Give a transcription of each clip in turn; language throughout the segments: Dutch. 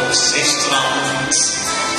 Oostzeestrand.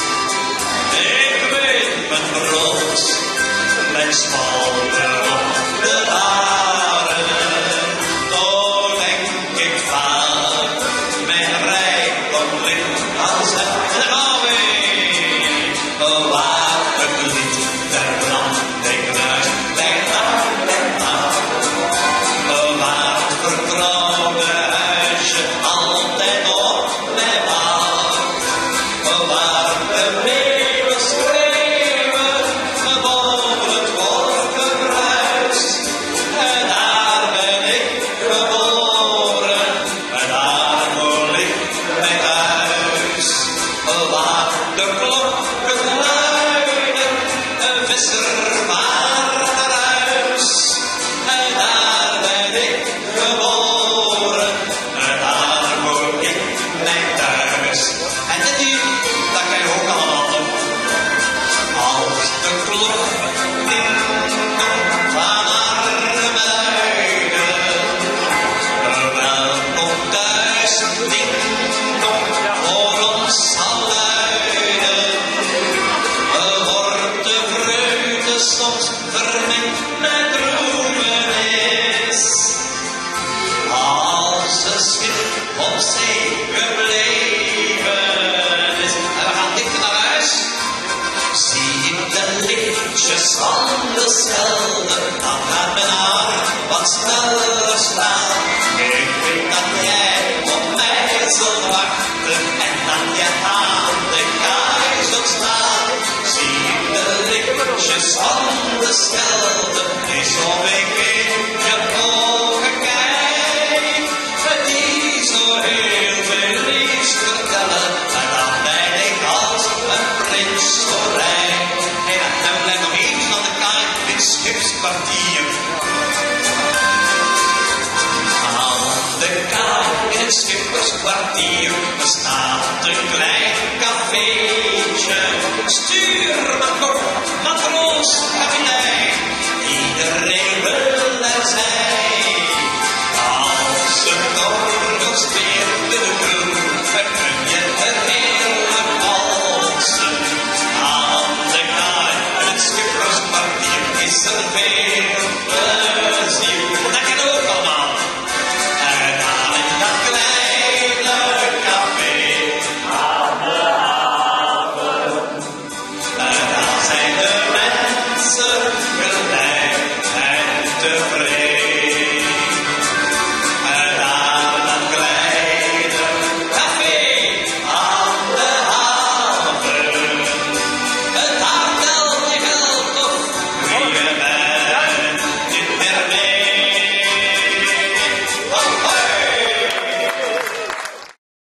Ik weet mijn brood, mijn schouder op de haren. Toen denk ik vaak, mijn rijkdom ligt als het alweer. Waar het lied der branding uit mijn hart en hart. Waar het vertrouwde huisje altijd op mij wacht. Waar de meeuwen schreeuwen boven het wolkenruis. En daar ben ik geboren, en daar woon ik mijn huis. Waar de klokken luiden, een visser maar naar huis. En daar ben ik geboren, en daar woon ik mijn thuis. En dit hier, dat kan je ook allemaal doen. Als de klok ding-dong van Arnhem-Zuiden. Welkom thuis, ding-dong, voor ons zal luiden. Wordt de vreugde soms vermengd met droemenis. Als een schip op zee gebleven is. En we gaan dichter naar huis. Zie ik de lichtjes van de Schelde, dan gaat mijn hart wat sneller slaan. Ik weet dat jij op mij zult wachten en dat je aan de kaai zult staan. Zie ik de lichtjes van de Schelde, is om ik in je ogen kijk. Die zo heel veel liefst vertellen, en dan ben ik als een prins zo rijk. En we blijven nog even aan de kaai in Schipskwartier. Aan de kaai in het Schipperskwartier bestaat een klein cafeetje. Stuurman, matroos, kapitein, iedereen wil er zijn. Als een orgel speelt in de kroeg, dan kun je er heerlijk walsen. Aan de kaai in het Schipperskwartier is er veel plezier. Dat ken je ook allemaal. En aan in dat kleine café aan de haven. En daar zijn de mensen